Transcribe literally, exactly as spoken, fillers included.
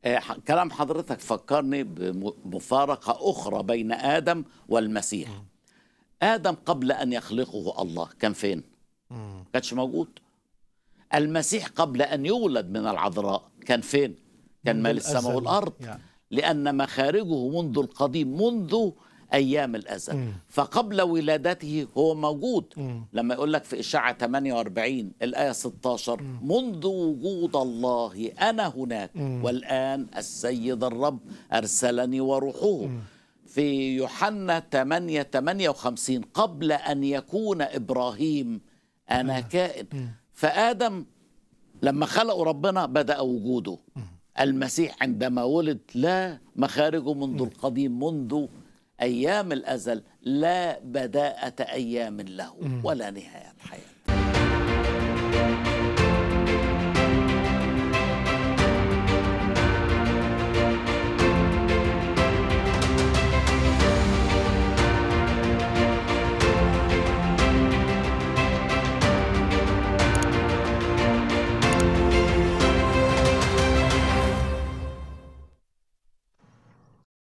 آه، ح- كلام حضرتك فكرني بمفارقة أخرى بين آدم والمسيح. مم. آدم قبل أن يخلقه الله كان فين؟ مم. كانش موجود. المسيح قبل أن يولد من العذراء كان فين؟ كان منذ مال السماء الأزل والأرض، يعني. لأن مخارجه منذ القديم، منذ أيام الأزل. مم. فقبل ولادته هو موجود. مم. لما يقول لك في إشاعة ثمانية وأربعين الآية ستة عشر: مم. منذ وجود الله أنا هناك، مم. والآن السيد الرب أرسلني وروحه. مم. في يوحنا ثمانية ثمانية وخمسين: قبل أن يكون إبراهيم أنا أنا. كائن. مم. فآدم لما خلقوا ربنا بدأ وجوده. مم. المسيح عندما ولد لا مخارجه منذ مم. القديم، منذ أيام الأزل، لا بداءة أيام له مم. ولا نهاية الحياة.